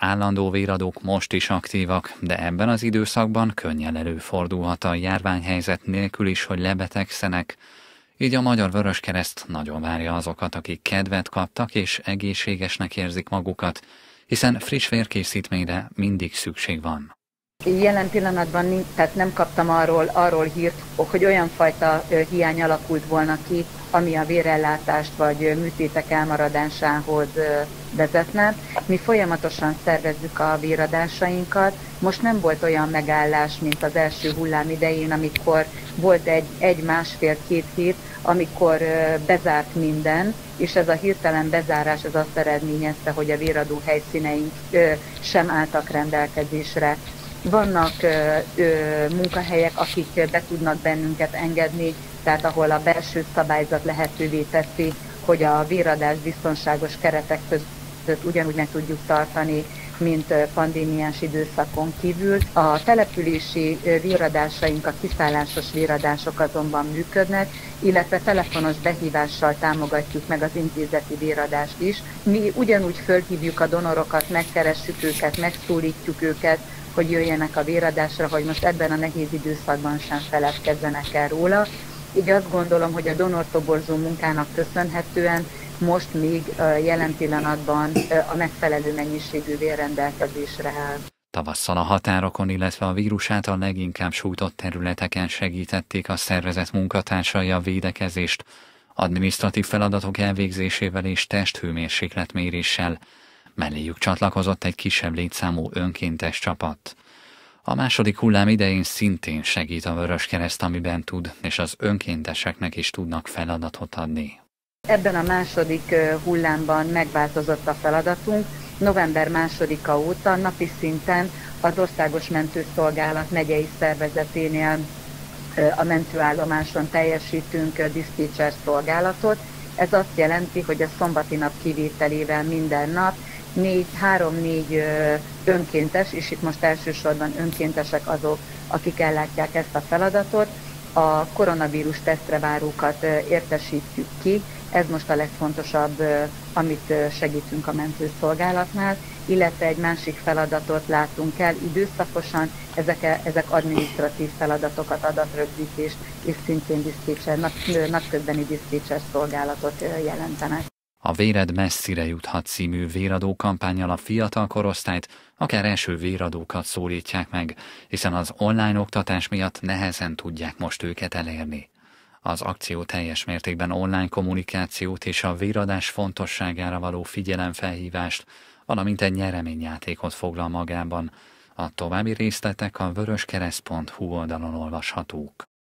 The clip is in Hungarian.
állandó véradók most is aktívak, de ebben az időszakban könnyen előfordulhat a járványhelyzet nélkül is, hogy lebetegszenek. Így a Magyar Vöröskereszt nagyon várja azokat, akik kedvet kaptak és egészségesnek érzik magukat, hiszen friss vérkészítményre mindig szükség van. Jelen pillanatban tehát nem kaptam arról hírt, hogy olyan fajta hiány alakult volna ki, ami a vérellátást vagy műtétek elmaradásához vezetne. Mi folyamatosan szervezzük a véradásainkat. Most nem volt olyan megállás, mint az első hullám idején, amikor volt egy másfél-két hét, amikor bezárt minden, és ez a hirtelen bezárás az azt eredményezte, hogy a véradó helyszíneink sem álltak rendelkezésre. Vannak munkahelyek, akik be tudnak bennünket engedni, tehát ahol a belső szabályzat lehetővé teszi, hogy a véradás biztonságos keretek között ugyanúgy meg tudjuk tartani, mint pandémiás időszakon kívül. A települési véradásaink, a kiszállásos véradások azonban működnek, illetve telefonos behívással támogatjuk meg az intézeti véradást is. Mi ugyanúgy fölhívjuk a donorokat, megkeressük őket, megszólítjuk őket, hogy jöjjenek a véradásra, hogy most ebben a nehéz időszakban sem feledkezzenek el róla. Így azt gondolom, hogy a donortoborzó munkának köszönhetően most még jelen pillanatban a megfelelő mennyiségű vér rendelkezésre áll. Tavasszal a határokon, illetve a vírus által leginkább sújtott területeken segítették a szervezet munkatársai a védekezést, adminisztratív feladatok elvégzésével és testhőmérsékletméréssel. Melléjük csatlakozott egy kisebb létszámú önkéntes csapat. A második hullám idején szintén segít a Vöröskereszt, amiben tud, és az önkénteseknek is tudnak feladatot adni. Ebben a második hullámban megváltozott a feladatunk. November 2-a óta napi szinten az Országos Mentőszolgálat megyei szervezeténél a mentőállomáson teljesítünk diszpécser szolgálatot. Ez azt jelenti, hogy a szombati nap kivételével minden nap 3-4 önkéntes, és itt most elsősorban önkéntesek azok, akik ellátják ezt a feladatot, a koronavírus tesztre várókat értesítjük ki. Ez most a legfontosabb, amit segítünk a mentőszolgálatnál, illetve egy másik feladatot látunk el időszakosan, ezek adminisztratív feladatokat, adatrögzítést és szintén napközbeni diszpécser szolgálatot jelentenek. A Véred messzire juthat című véradó kampánnyal a fiatal korosztályt, akár első véradókat szólítják meg, hiszen az online oktatás miatt nehezen tudják most őket elérni. Az akció teljes mértékben online kommunikációt és a véradás fontosságára való figyelemfelhívást, valamint egy nyereményjátékot foglal magában. A további részletek a vöröskereszt.hu oldalon olvashatók.